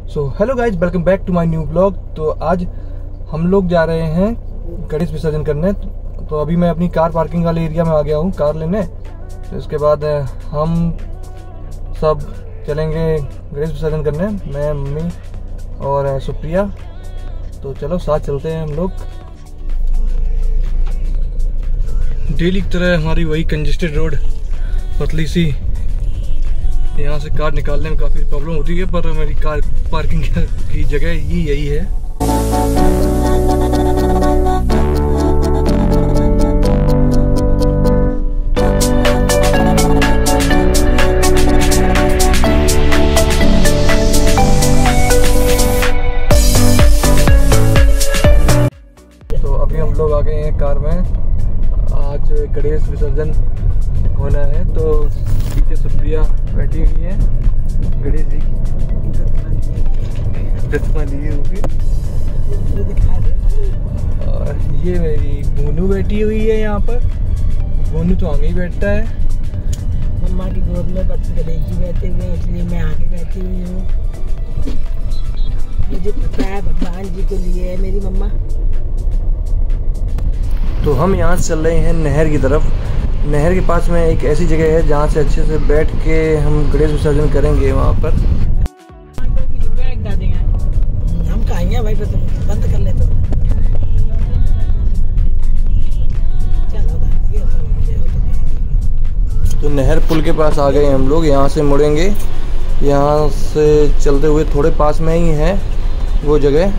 So hello guys, welcome back to my new blog. तो आज हम लोग जा रहे हैं गणेश विसर्जन करने। तो अभी मैं अपनी कार पार्किंग वाले एरिया में आ गया हूँ कार लेने। तो इसके बाद हम सब चलेंगे गणेश विसर्जन करने, मैं, मम्मी और सुप्रिया। तो चलो साथ चलते हैं हम लोग। डेली की तरह हमारी वही कंजेस्टेड रोड, पतली सी, यहाँ से कार निकालने में काफ़ी प्रॉब्लम होती है, पर मेरी कार पार्किंग की जगह ही यही है। तो अभी हम लोग आ गए हैं कार में। आज गणेश विसर्जन होना है, तो पीछे सुप्रिया बैठी हुई है, गणेश जी चश्मा लिए हुए, और ये मेरी बोनू बैठी हुई है यहाँ पर। बोनू तो आगे ही बैठता है, मम्मा की गोद में गणेश जी बैठे हुए हैं, इसलिए मैं आगे बैठी हुई हूँ। मुझे पता है भगवान जी को लिए है मेरी मम्मा। तो हम यहाँ से चल रहे हैं नहर की तरफ। नहर के पास में एक ऐसी जगह है जहाँ से अच्छे से बैठ के हम गणेश विसर्जन करेंगे वहाँ पर। हम कहेंगे भाई, बंद कर ले तो नहर पुल के पास आ गए हम लोग। यहाँ से मुड़ेंगे, यहाँ से चलते हुए थोड़े पास में ही है वो जगह।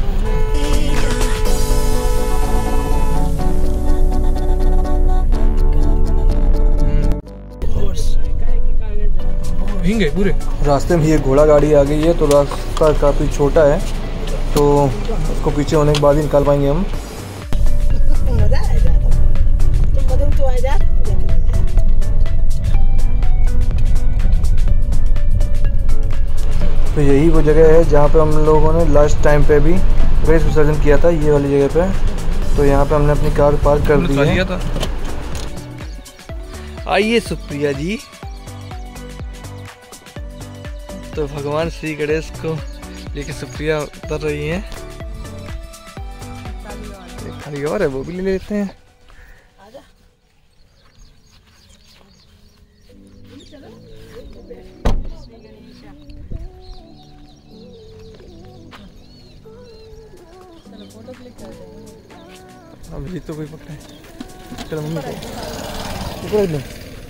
भींगे पूरे रास्ते में। ये घोड़ा गाड़ी आ गई है, तो रास्ता काफ़ी छोटा है, तो उसको पीछे होने के बाद ही निकाल पाएंगे हम। तो यही वो जगह है जहाँ पे हम लोगों ने लास्ट टाइम पे भी गणेश विसर्जन किया था, ये वाली जगह पे। तो यहाँ पे हमने अपनी कार पार्क कर दी है। आइए सुप्रिया जी। तो भगवान श्री गणेश को लेके सुप्रिया उतर रही है। एक थाली और है, वो भी ले लेते हैं। अब ये तो कोई पकड़ा है। चलो मम्मी को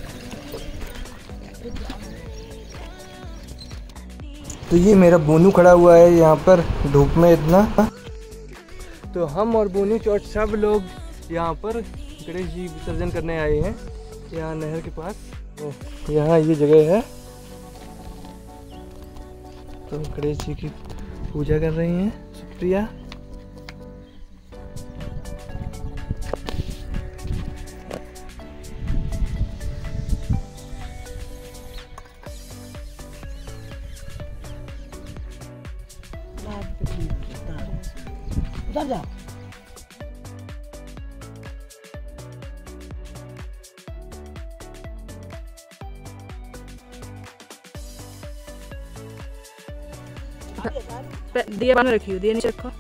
तो ये मेरा बोनू खड़ा हुआ है यहाँ पर धूप में इतना। तो हम और बोनू चौट सब लोग यहाँ पर गणेश जी विसर्जन करने आए हैं, यहाँ नहर के पास। तो यहाँ ये जगह है, तो गणेश जी की पूजा कर रही हैं सुप्रिया। उधर जाओ। दिया बन रखी हो, दिया नीचे रखो।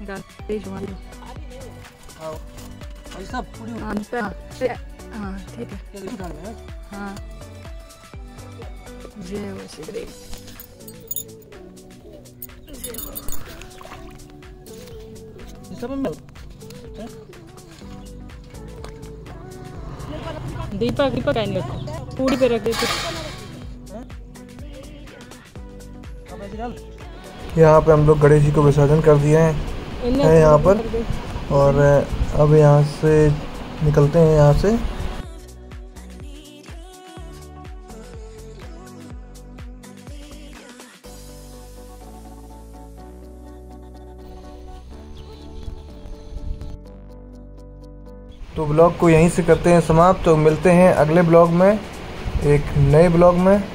सब पूरी हाँ ठीक है। हाँ जय हो श्री गणेश। दीपक दीपक नहीं रखो, पूरी पे रख देते। यहाँ पे हम लोग गणेश जी को विसर्जन कर दिए हैं यहाँ पर, और अब यहाँ से निकलते हैं यहाँ से। तो ब्लॉग को यहीं से करते हैं समाप्त। तो मिलते हैं अगले ब्लॉग में, एक नए ब्लॉग में।